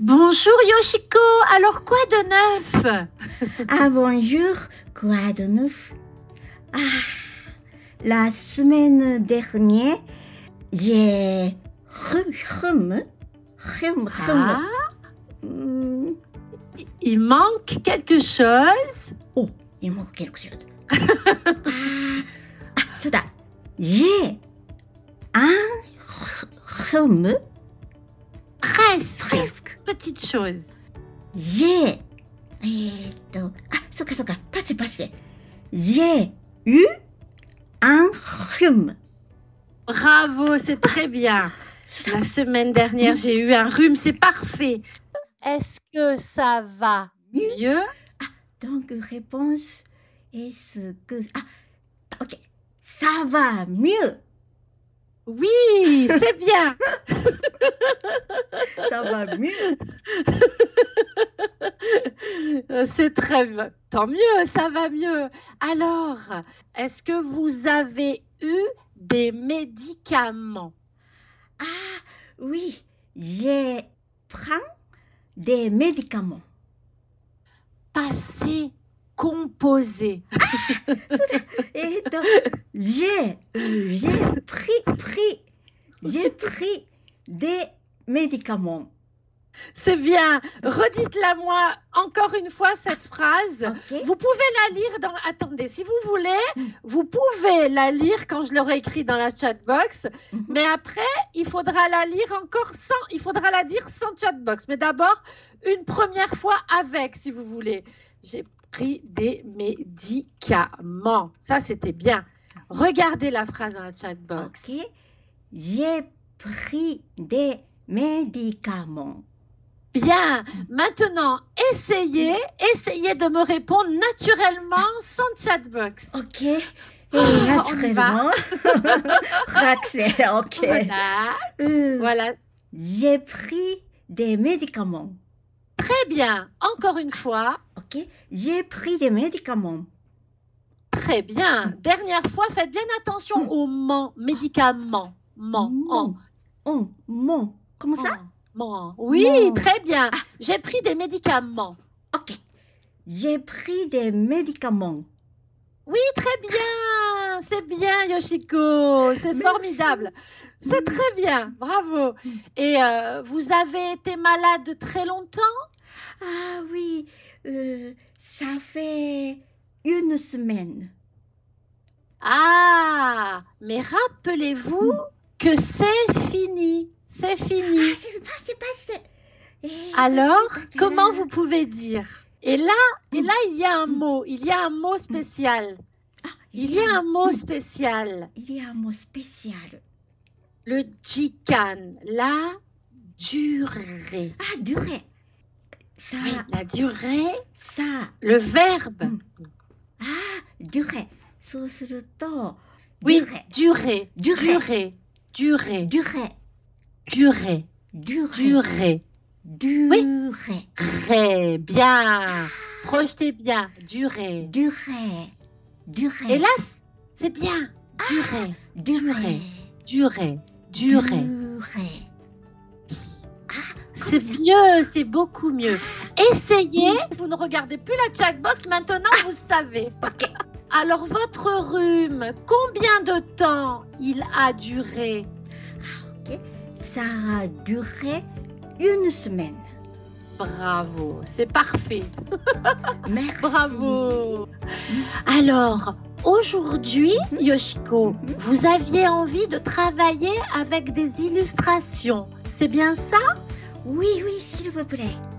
Bonjour Yoshiko, alors quoi de neuf? Ah bonjour, quoi de neuf? Ah, la semaine dernière, j'ai Ah, il manque quelque chose? Oh, il manque quelque chose. C'est ça. J'ai un rhume. Presque. Petite chose. J'ai passé. J'ai eu un rhume. Bravo, c'est très bien. La semaine dernière, j'ai eu un rhume, c'est parfait. Est-ce que ça va mieux? Donc, réponse, est-ce que... ok. Ça va mieux. Oui, c'est bien. Ça va mieux. C'est très bien. Tant mieux, ça va mieux. Alors, est-ce que vous avez eu des médicaments? Ah, oui, j'ai pris des médicaments. Passé composé. Et donc, j'ai pris des médicaments. C'est bien. Redites-la moi encore une fois cette phrase. Okay. Vous pouvez la lire dans... Attendez, si vous voulez, vous pouvez la lire quand je l'aurai écrit dans la chatbox. Mais après, il faudra la lire encore sans... Il faudra la dire sans chatbox. Mais d'abord, une première fois avec, si vous voulez. J'ai pris des médicaments. Ça, c'était bien. Regardez la phrase dans la chatbox. Ok. J'ai pris des médicaments. Bien. Maintenant, essayez de me répondre naturellement sans chatbox. Ok. Et naturellement. Ok. Voilà. Voilà. J'ai pris des médicaments. Très bien. Encore une fois. Ok. J'ai pris des médicaments. Très bien. Dernière fois, faites bien attention aux médicaments. Comment ça? Oui, très bien. J'ai pris des médicaments. Ok. J'ai pris des médicaments. Oui, très bien. C'est bien, Yoshiko. C'est formidable. C'est très bien. Bravo. Et vous avez été malade très longtemps? Ah oui, ça fait une semaine. Ah, mais rappelez-vous que c'est fini. C'est fini. C'est passé. Alors, comment vous pouvez dire? Et là, il y a un mot. Il y a un mot spécial. Il y a un mot spécial. Il y a un mot spécial. Le jikan, la durée. Ah, durée. Ça. Oui, la durée. Ça. Le verbe. Ah, durée. Oui, durée. Durée. Oui. Très bien. Projetez bien. Durée. Et là, c'est bien. Durée. C'est mieux, c'est beaucoup mieux. Essayez. Vous ne regardez plus la chatbox. Maintenant, vous savez. Alors, votre rhume, combien de temps il a duré? Ça a duré une semaine. Bravo, c'est parfait. Merci. Bravo. Alors, aujourd'hui, Yoshiko, vous aviez envie de travailler avec des illustrations. C'est bien ça? Oui, s'il vous plaît.